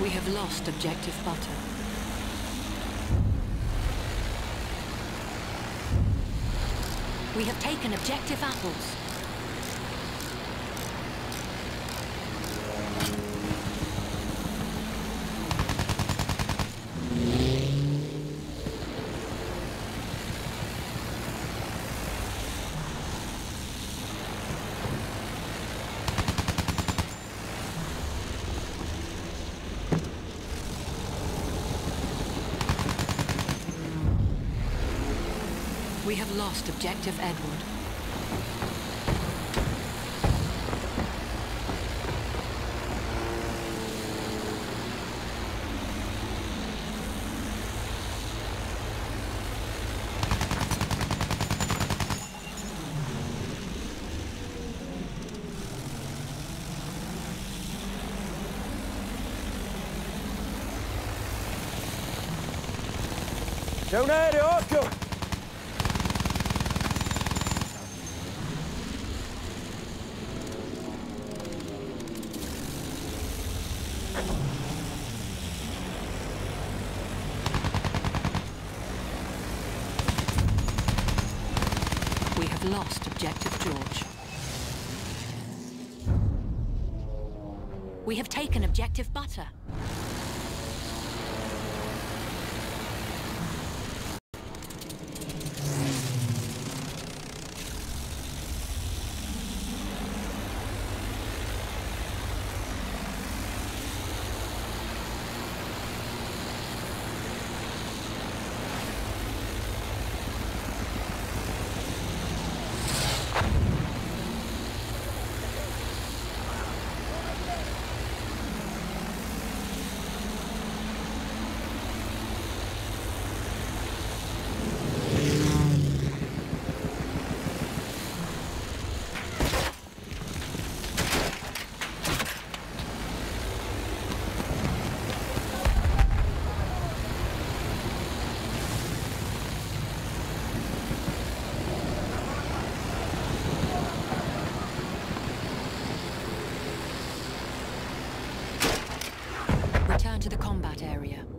We have lost objective butter. We have taken objective apples. We have lost objective Edward. C'è un aereo, occhio! We have lost objective George. We have taken objective butter. Return to the combat area.